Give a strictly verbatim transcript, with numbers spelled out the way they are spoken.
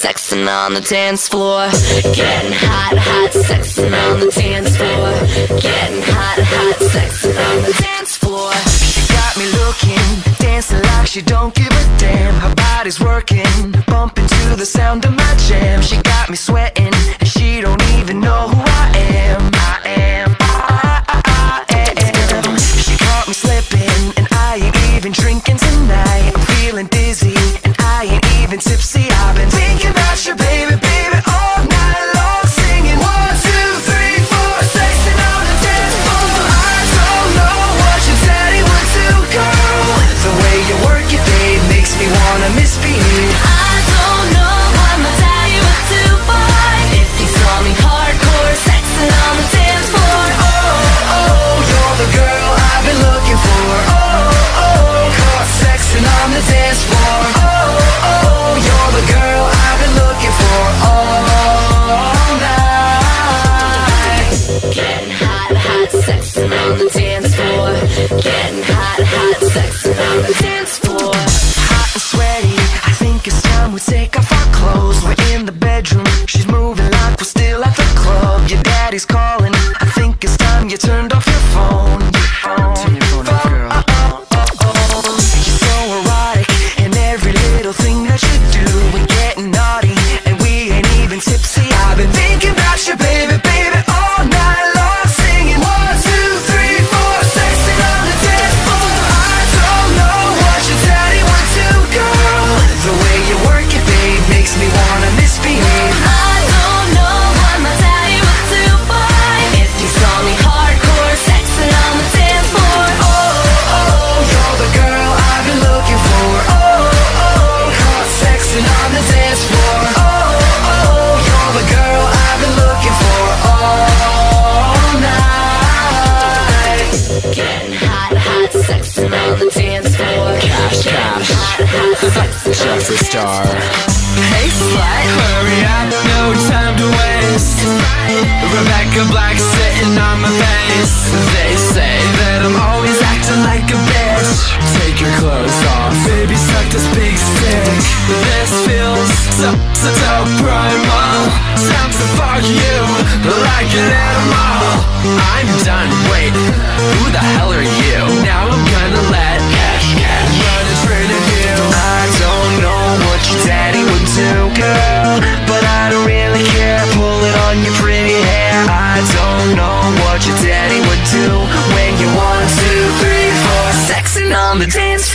sexing on the dance floor. Getting hot, hot, sexing on the dance floor. Getting hot, hot, sexing on the dance floor. She got me looking, dancing like she don't give a damn. Her body's working, bumping to the sound of my jam. She got me sweating, and she don't even know who I am. I am, I, I, I, I am. She caught me slipping, and I ain't even drinking tonight. I'm feeling dizzy, and I ain't even tipsy. I've been thinking about you, baby, baby, all night long, singing one, two, three, four, sexing on the dance floor. I don't know what your daddy would do, girl. The way you work it, babe, makes me wanna misbehave. I don't know what my daddy would do, boy, if he saw me hardcore sexing on the dance floor. Oh, oh, you're the girl I've been looking for. Oh, oh, caught sexing on the dance floor. Oh, oh, you're the girl I've been looking for all night. Getting hot, hot, sexing on the dance floor. Getting hot, hot, sexing on the dance floor. Hot and sweaty, I think it's time we take off our clothes. We're in the bedroom, she's moving like we're still at the club. Your daddy's calling, I think it's time you turned off your phone. Turn your phone off, girl. Oh, oh, oh. You're so erotic, and every little thing that you do, we're getting naughty, and we ain't even tipsy. I've been thinking about you, baby, baby, all night long, singing one, two, three, four, sexing on the dance floor. I don't know what your daddy would do, girl. The way you work it, babe, makes me wanna misbehave. I don't know what my daddy would do, boy, if he saw me hardcore sexing on the dance floor. Oh, oh, you're the girl I've been looking for. Oh, oh, caught sexing on the dance floor. Oh, oh, you're the girl I've been looking for all night. Getting hot, hot, sexing on the dance floor. Cash, cash. Hot, hot, sexing on Just the a dance star. Hey slut, hurry up, no time to waste. Rebecca Black sitting on my face. They say that I'm always acting like a bitch. Take your clothes off, baby, suck this big stick. This feels so, so, so primal. Time to fuck you like an animal. I'm done, wait, who the hell are you? Now I'm gonna let cash, cash run a train of you. I don't know what your daddy would do, girl, but I don't really care. Pull it on your pretty hair. I don't know what your daddy would do when you one, two, three, four, sexing on the dance floor.